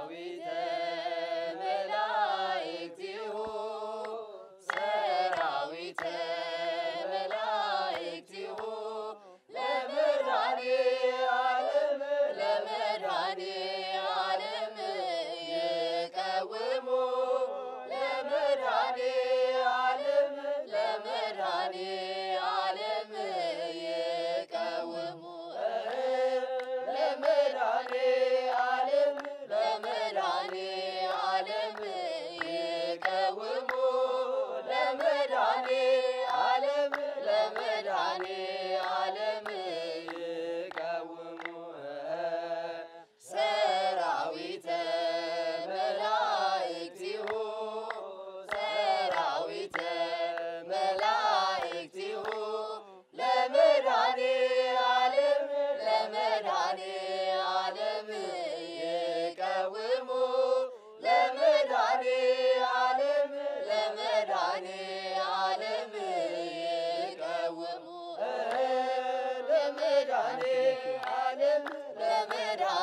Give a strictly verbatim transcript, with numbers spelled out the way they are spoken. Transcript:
ሰራዊተ መላእክቲሁ ሰራዊተ መላእክቲሁ ለመድኃኔ ዓለም ለመድኃኔ ዓለም ይቀውሙ ለመድኃኔ ዓለም ለመድኃኔ ዓለም ይቀውሙ ለመድኃኔ ዓለም ለመድኃኔ ዓለም ይቀውሙ ለመድኃኔ ዓለም ለመድኃኔ ዓለም ይቀውሙ ሰራዊተ መላእክቲሁ ሰራዊተ መላእክቲሁ ለመድኃኔ ዓለም ለመድኃኔ ዓለም ይቀውሙ ለመድኃኔ ዓለም ለመድኃኔ ዓለም ይቀውሙ ለመድኃኔ ዓለም ለመድኃኔ